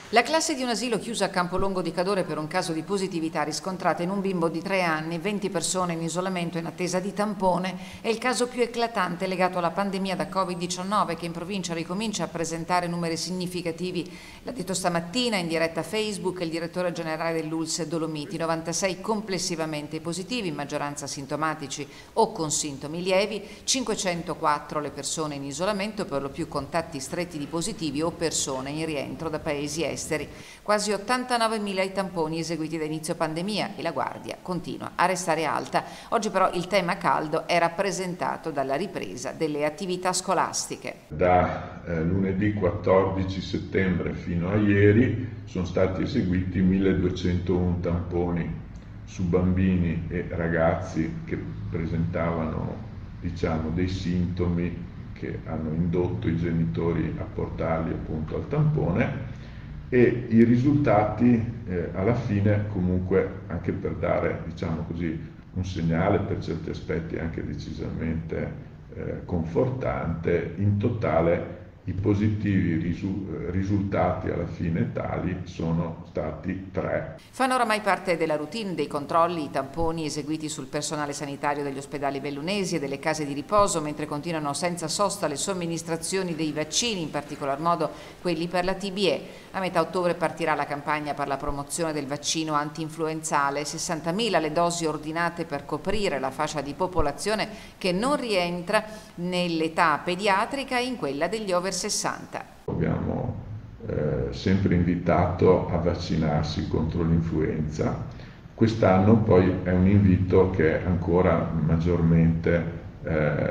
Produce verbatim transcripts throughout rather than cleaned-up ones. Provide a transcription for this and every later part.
La classe di un asilo chiusa a Campolongo di Cadore per un caso di positività riscontrata in un bimbo di tre anni, venti persone in isolamento in attesa di tampone, è il caso più eclatante legato alla pandemia da Covid diciannove che in provincia ricomincia a presentare numeri significativi. L'ha detto stamattina in diretta Facebook il direttore generale dell'U L S S Dolomiti, novantasei complessivamente positivi, in maggioranza sintomatici o con sintomi lievi, cinquecentoquattro le persone in isolamento, per lo più contatti stretti di positivi o persone in rientro da paesi esteri. Quasi ottantanovemila i tamponi eseguiti da inizio pandemia e la guardia continua a restare alta. Oggi però il tema caldo è rappresentato dalla ripresa delle attività scolastiche. Da eh, lunedì quattordici settembre fino a ieri sono stati eseguiti milleduecentouno tamponi su bambini e ragazzi che presentavano, diciamo, dei sintomi che hanno indotto i genitori a portarli appunto al tampone, e i risultati eh, alla fine, comunque, anche per dare, diciamo così, un segnale per certi aspetti anche decisamente eh, confortante, in totale i positivi risu- risultati alla fine tali sono stati tre. Fanno oramai parte della routine dei controlli i tamponi eseguiti sul personale sanitario degli ospedali bellunesi e delle case di riposo, mentre continuano senza sosta le somministrazioni dei vaccini, in particolar modo quelli per la T B E. A metà ottobre partirà la campagna per la promozione del vaccino anti-influenzale, sessantamila le dosi ordinate per coprire la fascia di popolazione che non rientra nell'età pediatrica e in quella degli over sessanta. Abbiamo eh, sempre invitato a vaccinarsi contro l'influenza. Quest'anno poi è un invito che è ancora maggiormente eh,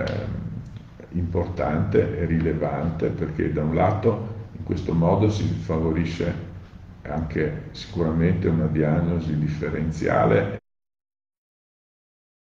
importante e rilevante, perché da un lato in questo modo si favorisce anche sicuramente una diagnosi differenziale.